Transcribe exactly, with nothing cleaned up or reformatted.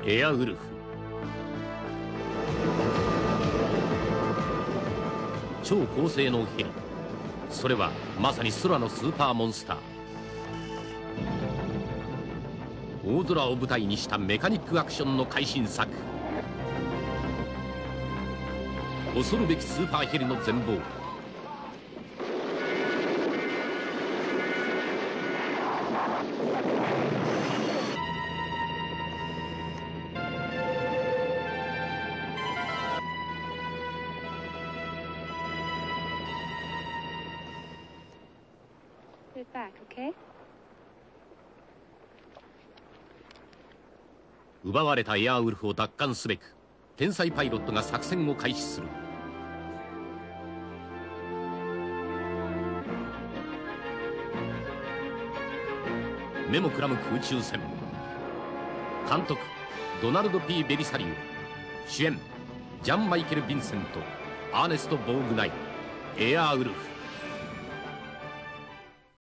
エアウルフ。超高性能ヘリ、それはまさに空のスーパーモンスター。大空を舞台にしたメカニックアクションの快進作。恐るべきスーパーヘリの全貌。奪われたエアウルフを奪還すべく天才パイロットが作戦を開始する。目もくらむ空中戦。監督ドナルド・ P ・ベリサリオ。主演ジャン・マイケル・ヴィンセント、アーネスト・ボーグナイ。エアウルフ。